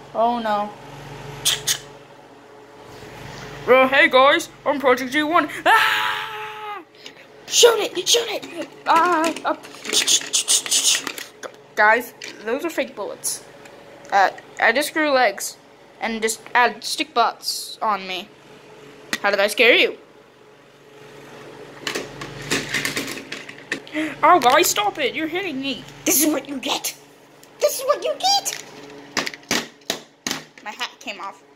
Oh no. Hey guys, I'm Project G1. Ah! Shoot it! Shoot it! Guys, those are fake bullets. I just grew legs and just add stick butts on me. How did I scare you? Oh guys, stop it! You're hitting me. This is what you get. This is what you get. My hat came off.